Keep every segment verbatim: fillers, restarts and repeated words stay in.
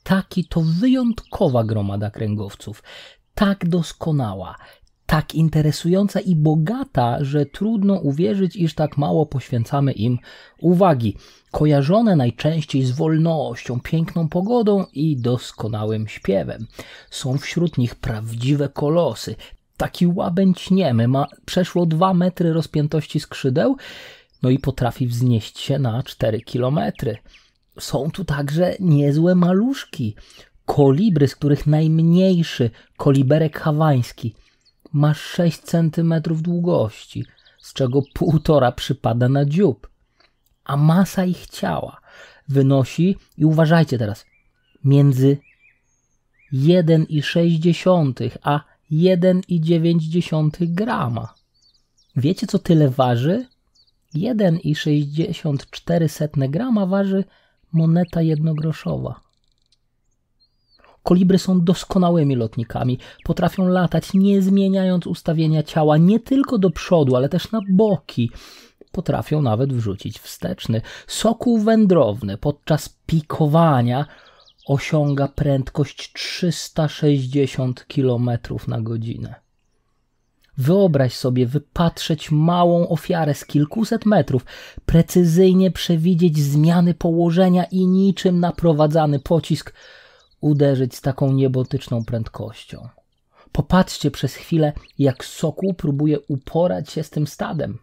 ptaki to wyjątkowa gromada kręgowców. Tak doskonała, tak interesująca i bogata, że trudno uwierzyć, iż tak mało poświęcamy im uwagi. Kojarzone najczęściej z wolnością, piękną pogodą i doskonałym śpiewem. Są wśród nich prawdziwe kolosy. Taki łabędź niemy ma przeszło dwa metry rozpiętości skrzydeł, no i potrafi wznieść się na cztery kilometry. Są tu także niezłe maluszki. Kolibry, z których najmniejszy, koliberek hawański, ma sześć centymetrów długości, z czego półtora przypada na dziób. A masa ich ciała wynosi, i uważajcie teraz, między jeden i sześć dziesiątych a jeden i dziewięć dziesiątych grama. Wiecie, co tyle waży? jeden i sześćdziesiąt cztery grama waży moneta jednogroszowa. Kolibry są doskonałymi lotnikami. Potrafią latać, nie zmieniając ustawienia ciała nie tylko do przodu, ale też na boki. Potrafią nawet wrzucić wsteczny. Sokół wędrowny podczas pikowania osiąga prędkość trzysta sześćdziesiąt kilometrów na godzinę. Wyobraź sobie wypatrzeć małą ofiarę z kilkuset metrów, precyzyjnie przewidzieć zmiany położenia i niczym naprowadzany pocisk uderzyć z taką niebotyczną prędkością. Popatrzcie przez chwilę, jak sokół próbuje uporać się z tym stadem.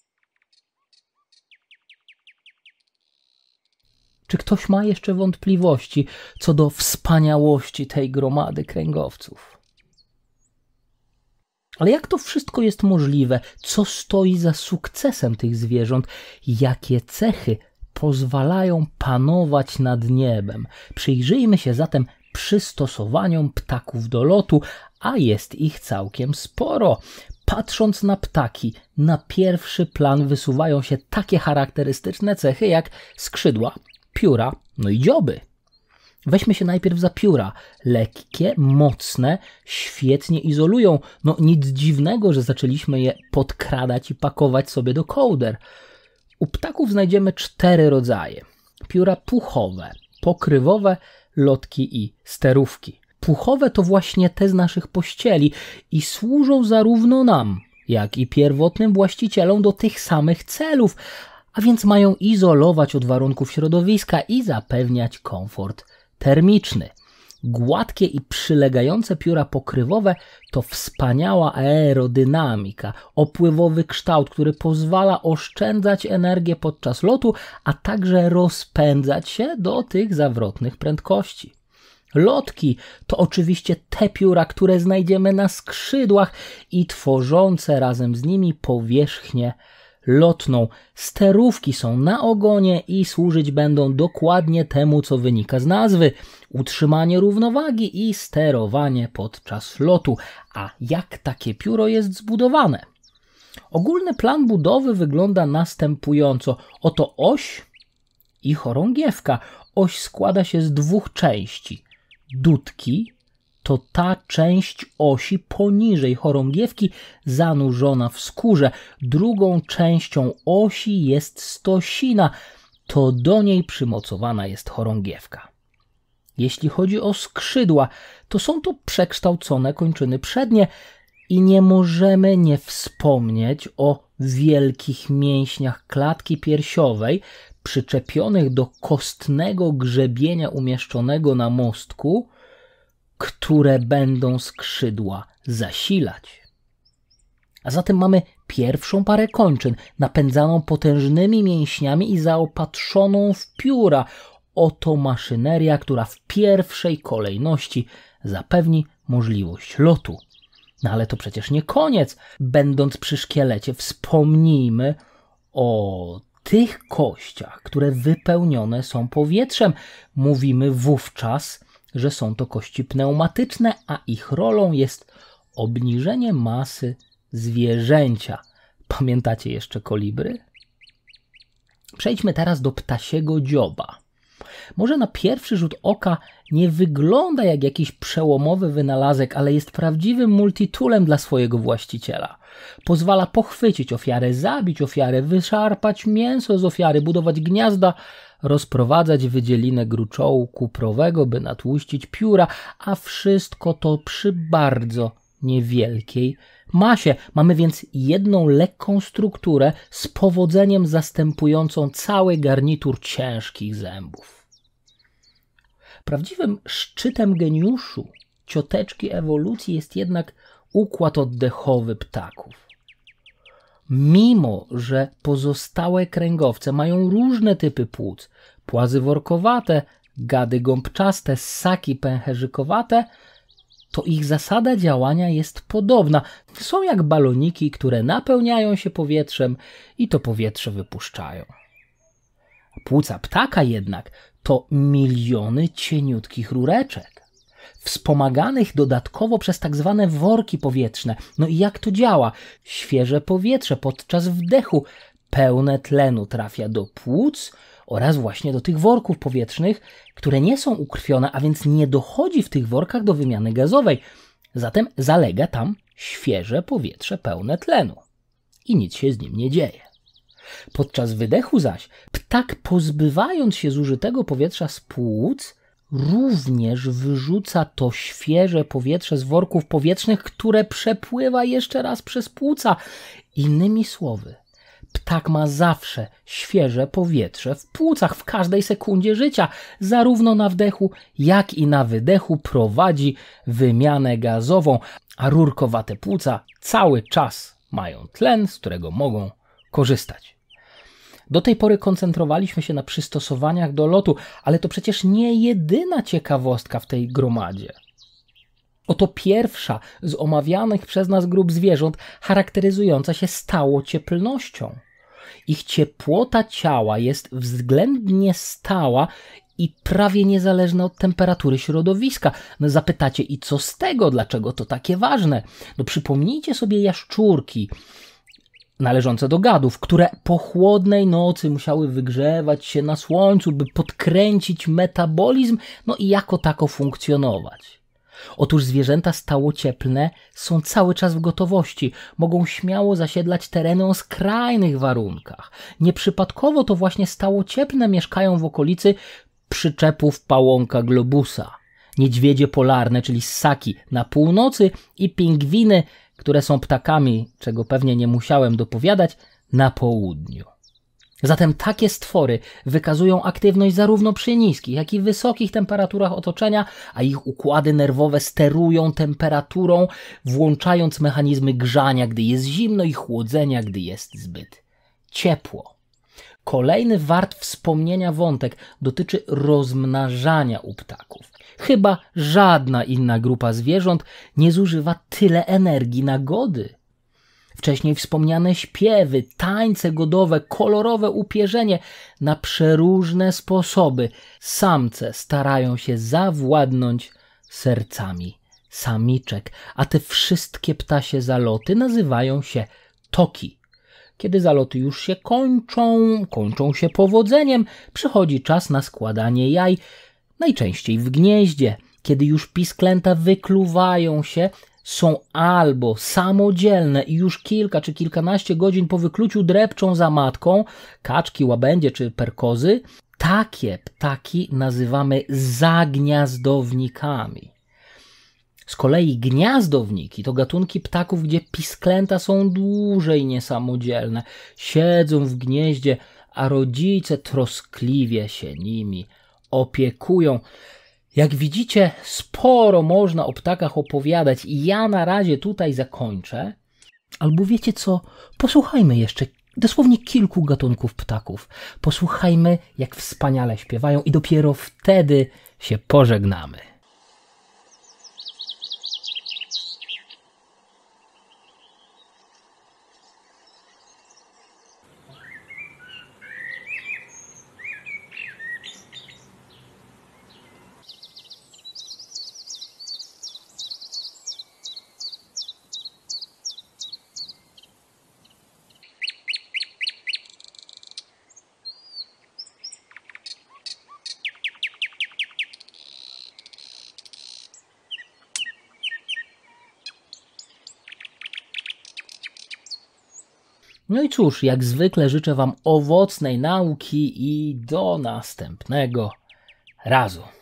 Czy ktoś ma jeszcze wątpliwości co do wspaniałości tej gromady kręgowców? Ale jak to wszystko jest możliwe? Co stoi za sukcesem tych zwierząt? Jakie cechy pozwalają panować nad niebem? Przyjrzyjmy się zatem przystosowaniom ptaków do lotu, a jest ich całkiem sporo. Patrząc na ptaki, na pierwszy plan wysuwają się takie charakterystyczne cechy jak skrzydła, pióra, no i dzioby. Weźmy się najpierw za pióra. Lekkie, mocne, świetnie izolują. No nic dziwnego, że zaczęliśmy je podkradać i pakować sobie do kołder. U ptaków znajdziemy cztery rodzaje. Pióra puchowe, pokrywowe, lotki i sterówki. Puchowe to właśnie te z naszych pościeli i służą zarówno nam, jak i pierwotnym właścicielom do tych samych celów, a więc mają izolować od warunków środowiska i zapewniać komfort termiczny. Gładkie i przylegające pióra pokrywowe to wspaniała aerodynamika, opływowy kształt, który pozwala oszczędzać energię podczas lotu, a także rozpędzać się do tych zawrotnych prędkości. Lotki to oczywiście te pióra, które znajdziemy na skrzydłach i tworzące razem z nimi powierzchnię lotną. Sterówki są na ogonie i służyć będą dokładnie temu, co wynika z nazwy. Utrzymanie równowagi i sterowanie podczas lotu. A jak takie pióro jest zbudowane? Ogólny plan budowy wygląda następująco. Oto oś i chorągiewka. Oś składa się z dwóch części. Dudki to ta część osi poniżej chorągiewki zanurzona w skórze. Drugą częścią osi jest stosina, to do niej przymocowana jest chorągiewka. Jeśli chodzi o skrzydła, to są to przekształcone kończyny przednie i nie możemy nie wspomnieć o wielkich mięśniach klatki piersiowej przyczepionych do kostnego grzebienia umieszczonego na mostku, które będą skrzydła zasilać. A zatem mamy pierwszą parę kończyn, napędzaną potężnymi mięśniami i zaopatrzoną w pióra. Oto maszyneria, która w pierwszej kolejności zapewni możliwość lotu. No ale to przecież nie koniec. Będąc przy szkielecie, wspomnijmy o tych kościach, które wypełnione są powietrzem. Mówimy wówczas, że są to kości pneumatyczne, a ich rolą jest obniżenie masy zwierzęcia. Pamiętacie jeszcze kolibry? Przejdźmy teraz do ptasiego dzioba. Może na pierwszy rzut oka nie wygląda jak jakiś przełomowy wynalazek, ale jest prawdziwym multitoolem dla swojego właściciela. Pozwala pochwycić ofiarę, zabić ofiarę, wyszarpać mięso z ofiary, budować gniazda, rozprowadzać wydzielinę gruczołu kuprowego, by natłuścić pióra, a wszystko to przy bardzo niewielkiej masie. Mamy więc jedną lekką strukturę z powodzeniem zastępującą cały garnitur ciężkich zębów. Prawdziwym szczytem geniuszu cioteczki ewolucji jest jednak układ oddechowy ptaków. Mimo że pozostałe kręgowce mają różne typy płuc, płazy workowate, gady gąbczaste, ssaki pęcherzykowate, to ich zasada działania jest podobna. Są jak baloniki, które napełniają się powietrzem i to powietrze wypuszczają. Płuca ptaka jednak to miliony cieniutkich rureczek, wspomaganych dodatkowo przez tak zwane worki powietrzne. No i jak to działa? Świeże powietrze podczas wdechu pełne tlenu trafia do płuc oraz właśnie do tych worków powietrznych, które nie są ukrwione, a więc nie dochodzi w tych workach do wymiany gazowej. Zatem zalega tam świeże powietrze pełne tlenu i nic się z nim nie dzieje. Podczas wydechu zaś ptak, pozbywając się zużytego powietrza z płuc, również wyrzuca to świeże powietrze z worków powietrznych, które przepływa jeszcze raz przez płuca. Innymi słowy, ptak ma zawsze świeże powietrze w płucach w każdej sekundzie życia. Zarówno na wdechu, jak i na wydechu prowadzi wymianę gazową, a rurkowate płuca cały czas mają tlen, z którego mogą korzystać. Do tej pory koncentrowaliśmy się na przystosowaniach do lotu, ale to przecież nie jedyna ciekawostka w tej gromadzie. Oto pierwsza z omawianych przez nas grup zwierząt charakteryzująca się stałocieplnością. Ich ciepłota ciała jest względnie stała i prawie niezależna od temperatury środowiska. No zapytacie, i co z tego? Dlaczego to takie ważne? No przypomnijcie sobie jaszczurki należące do gadów, które po chłodnej nocy musiały wygrzewać się na słońcu, by podkręcić metabolizm, no i jako tako funkcjonować. Otóż zwierzęta stałocieplne są cały czas w gotowości, mogą śmiało zasiedlać tereny o skrajnych warunkach. Nieprzypadkowo to właśnie stałocieplne mieszkają w okolicy przyczepów pałąka globusa. Niedźwiedzie polarne, czyli ssaki na północy i pingwiny, które są ptakami, czego pewnie nie musiałem dopowiadać, na południu. Zatem takie stwory wykazują aktywność zarówno przy niskich, jak i wysokich temperaturach otoczenia, a ich układy nerwowe sterują temperaturą, włączając mechanizmy grzania, gdy jest zimno, i chłodzenia, gdy jest zbyt ciepło. Kolejny wart wspomnienia wątek dotyczy rozmnażania u ptaków. Chyba żadna inna grupa zwierząt nie zużywa tyle energii na gody. Wcześniej wspomniane śpiewy, tańce godowe, kolorowe upierzenie na przeróżne sposoby samce starają się zawładnąć sercami samiczek, a te wszystkie ptasie zaloty nazywają się toki. Kiedy zaloty już się kończą, kończą się powodzeniem, przychodzi czas na składanie jaj, najczęściej w gnieździe. Kiedy już pisklęta wykluwają się, są albo samodzielne i już kilka czy kilkanaście godzin po wykluciu drepczą za matką, kaczki, łabędzie czy perkozy. Takie ptaki nazywamy zagniazdownikami. Z kolei gniazdowniki to gatunki ptaków, gdzie pisklęta są dłużej niesamodzielne. Siedzą w gnieździe, a rodzice troskliwie się nimi opiekują. Jak widzicie, sporo można o ptakach opowiadać i ja na razie tutaj zakończę. Albo wiecie co? Posłuchajmy jeszcze dosłownie kilku gatunków ptaków. Posłuchajmy, jak wspaniale śpiewają, i dopiero wtedy się pożegnamy. No i cóż, jak zwykle życzę Wam owocnej nauki i do następnego razu.